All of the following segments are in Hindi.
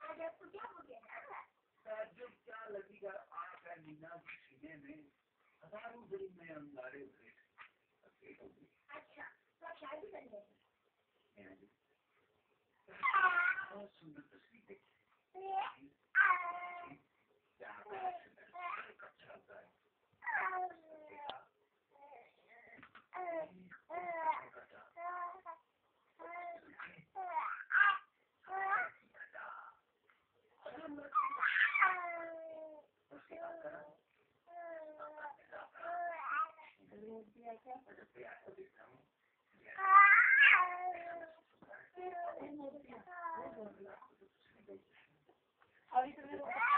ताज्जुब क्या लगेगा आँख है मीना के सीने में हजारों दिल में अंगारे उठे अच्छा तो शादी कर ले बहुत सुंदर तस्वीर देखी अभी तो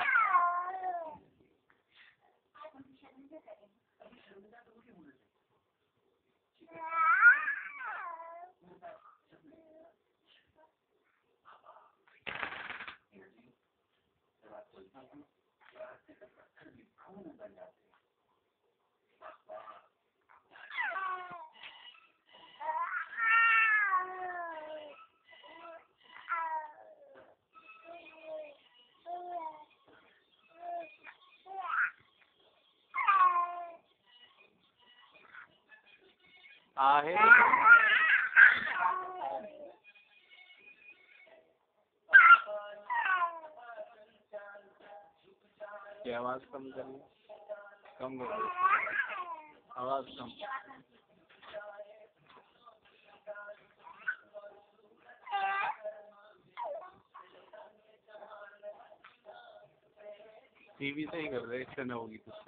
आहे ये आवाज कम करिए, कम करिए, आवाज कम। टीवी से ही कर रहे, इससे न होगी कुछ।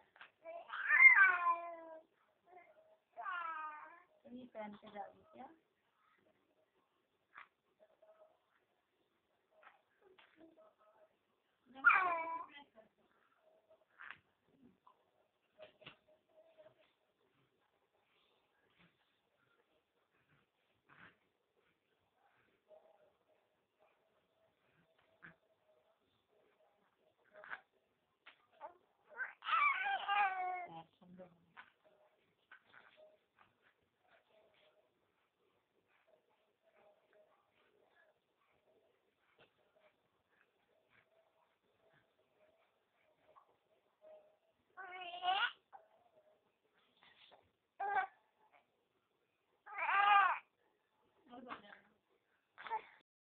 पहन के जा रही क्या?